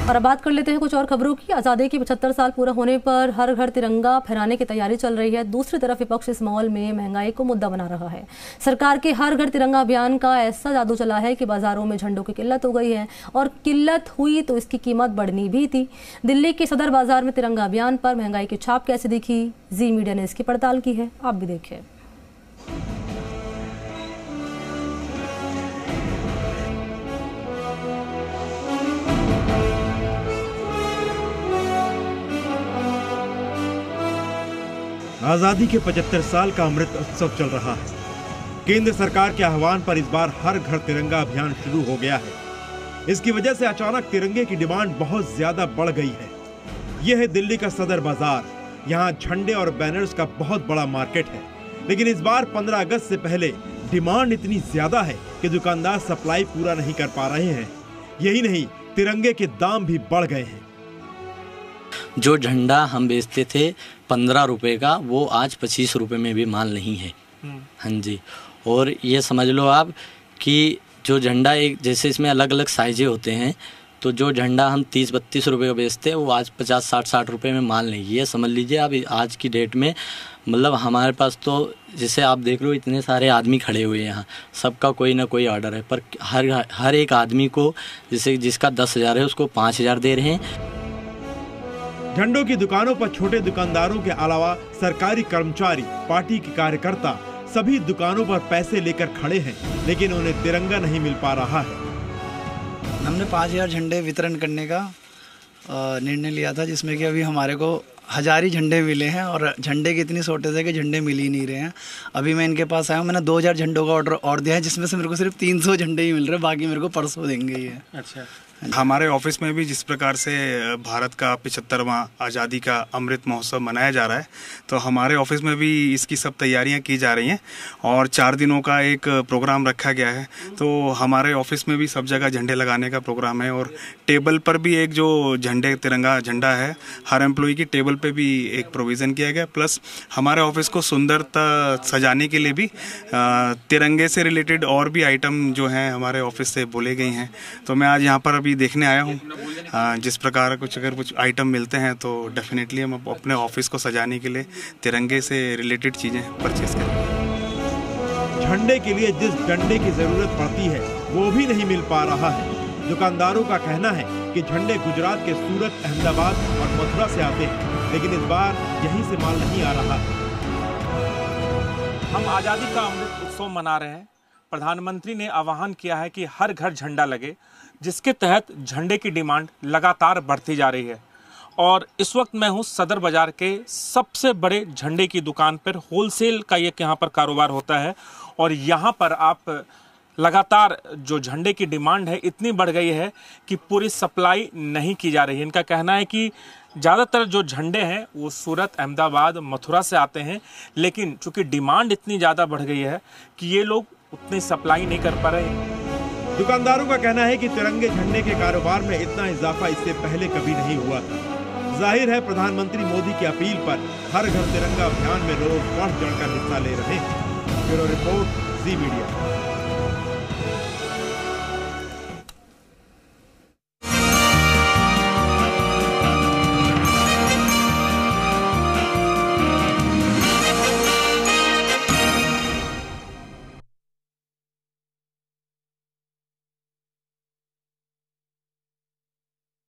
और अब बात कर लेते हैं कुछ और खबरों की। आज़ादी के 75 साल पूरा होने पर हर घर तिरंगा फहराने की तैयारी चल रही है। दूसरी तरफ विपक्ष इस माहौल में महंगाई को मुद्दा बना रहा है। सरकार के हर घर तिरंगा अभियान का ऐसा जादू चला है कि बाजारों में झंडों की किल्लत हो गई है, और किल्लत हुई तो इसकी कीमत बढ़नी भी थी। दिल्ली के सदर बाजार में तिरंगा अभियान पर महंगाई की छाप कैसे दिखी, जी मीडिया ने इसकी पड़ताल की है, आप भी देखिए। आजादी के 75 साल का अमृत उत्सव चल रहा है। केंद्र सरकार के आह्वान पर इस बार हर घर तिरंगा अभियान शुरू हो गया है। इसकी वजह से अचानक तिरंगे की डिमांड बहुत ज्यादा बढ़ गई है। यह है दिल्ली का सदर बाजार। यहाँ झंडे और बैनर्स का बहुत बड़ा मार्केट है, लेकिन इस बार 15 अगस्त से पहले डिमांड इतनी ज्यादा है कि दुकानदार सप्लाई पूरा नहीं कर पा रहे हैं। यही नहीं, तिरंगे के दाम भी बढ़ गए हैं। जो झंडा हम बेचते थे 15 रुपए का, वो आज 25 रुपए में भी माल नहीं है। हाँ जी। और ये समझ लो आप कि जो झंडा एक, जैसे इसमें अलग अलग साइजें होते हैं, तो जो झंडा हम 30-32 रुपए का बेचते हैं वो आज 50-60 रुपए में माल नहीं। ये समझ लीजिए आप आज की डेट में, मतलब हमारे पास तो जैसे आप देख लो इतने सारे आदमी खड़े हुए हैं यहाँ, सबका कोई ना कोई ऑर्डर है, पर हर एक आदमी को, जैसे जिसका 10,000 है उसको 5,000 दे रहे हैं। झंडों की दुकानों पर छोटे दुकानदारों के अलावा सरकारी कर्मचारी, पार्टी के कार्यकर्ता सभी दुकानों पर पैसे लेकर खड़े हैं, लेकिन उन्हें तिरंगा नहीं मिल पा रहा है। हमने 5,000 झंडे वितरण करने का निर्णय लिया था, जिसमें कि अभी हमारे को 1,000 ही झंडे मिले हैं, और झंडे की इतनी शॉर्टेज है कि झंडे मिल ही नहीं रहे हैं। अभी मैं इनके पास आया हूँ, मैंने 2,000 झंडों का ऑर्डर और दिया है, जिसमें से मेरे को सिर्फ 300 झंडे ही मिल रहे हैं, बाकी मेरे को परसों देंगे ये। अच्छा। हमारे ऑफिस में भी जिस प्रकार से भारत का 75वां आज़ादी का अमृत महोत्सव मनाया जा रहा है, तो हमारे ऑफिस में भी इसकी सब तैयारियां की जा रही हैं, और 4 दिनों का एक प्रोग्राम रखा गया है। तो हमारे ऑफिस में भी सब जगह झंडे लगाने का प्रोग्राम है, और टेबल पर भी एक जो तिरंगा झंडा है, हर एम्प्लॉय की टेबल पे भी एक प्रोविज़न किया गया। प्लस हमारे ऑफिस को सुंदरता सजाने के लिए भी तिरंगे से रिलेटेड और भी आइटम जो हैं हमारे ऑफिस से बोले गए हैं। तो मैं आज यहाँ पर भी देखने आया हूँ, जिस प्रकार अगर कुछ आइटम मिलते हैं तो डेफिनेटली हम अपने ऑफिस को सजाने के लिए तिरंगे से रिलेटेड चीज़ें परचेज करें। झंडे के लिए जिस डंडे की जरूरत पड़ती है वो भी नहीं मिल पा रहा है। दुकानदारों का कहना है कि झंडे गुजरात के सूरत, अहमदाबाद और मथुरा से आते हैं, लेकिन इस बार यहीं से माल नहीं आ रहा है। हम आज़ादी का अमृत उत्सव मना रहे हैं। प्रधानमंत्री ने आह्वान किया है कि हर घर झंडा लगे, जिसके तहत झंडे की डिमांड लगातार बढ़ती जा रही है। और इस वक्त मैं हूं सदर बाजार के सबसे बड़े झंडे की दुकान पर। होलसेल का ये यहाँ पर कारोबार होता है, और यहाँ पर आप लगातार जो झंडे की डिमांड है इतनी बढ़ गई है कि पूरी सप्लाई नहीं की जा रही है। इनका कहना है कि ज़्यादातर जो झंडे हैं वो सूरत, अहमदाबाद, मथुरा से आते हैं, लेकिन चूंकि डिमांड इतनी ज़्यादा बढ़ गई है कि ये लोग उतनी सप्लाई नहीं कर पा रहे हैं। दुकानदारों का कहना है कि तिरंगे झंडे के कारोबार में इतना इजाफा इससे पहले कभी नहीं हुआ था। जाहिर है प्रधानमंत्री मोदी की अपील पर हर घर तिरंगा अभियान में लोग बढ़ चढ़कर हिस्सा ले रहे हैं। Bureau report, Zee media.